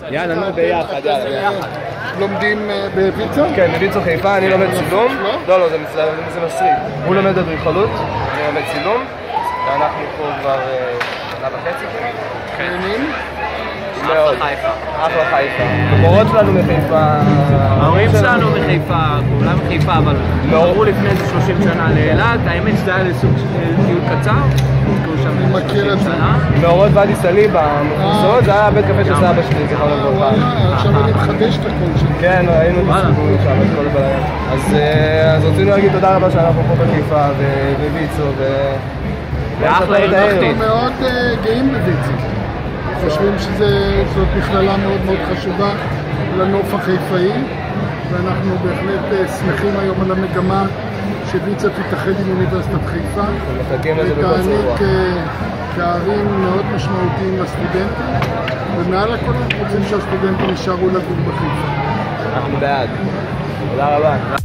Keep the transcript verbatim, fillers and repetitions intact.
יאללה, נו ביחד, יאללה, ביחד. לומדים בויצו? כן, בויצו חיפה, אני לומד צילום. לא, לא, זה מסריד. הוא לומד אדריכלות, אני לומד צילום, ואנחנו פה כבר שנה וחצי. נהנים? מאוד. אחלה חיפה. המורות שלנו מחיפה. ההורים שלנו מחיפה, כולם מחיפה, אבל עברו לפני איזה שלושים שנה לאילת. האמת שזה היה לסוג טיול קצר. אני מכיר את זה. מאורות ואדי סאלי במחוזות, זה היה בית קפה של סבא שלי, זכרון לברכה. עכשיו אני מחדש את הכל שלי. כן, היינו בסיפורים שם, את כל הבעיה. אז רצינו להגיד תודה רבה שאנחנו פה בחיפה ובויצו. ואחלה עיר תחתית. אנחנו מאוד גאים בויצו. חושבים שזאת מכללה מאוד מאוד חשובה לנוף החיפאי, ואנחנו בהחלט שמחים היום על המגמה שוויצו תתאחד עם אוניברסיטת חיפה ותעניק תארים מאוד משמעותיים לסטודנטים, ומעל הכל אנחנו רוצים שהסטודנטים יישארו לגור בחיפה. אנחנו בעד. תודה רבה.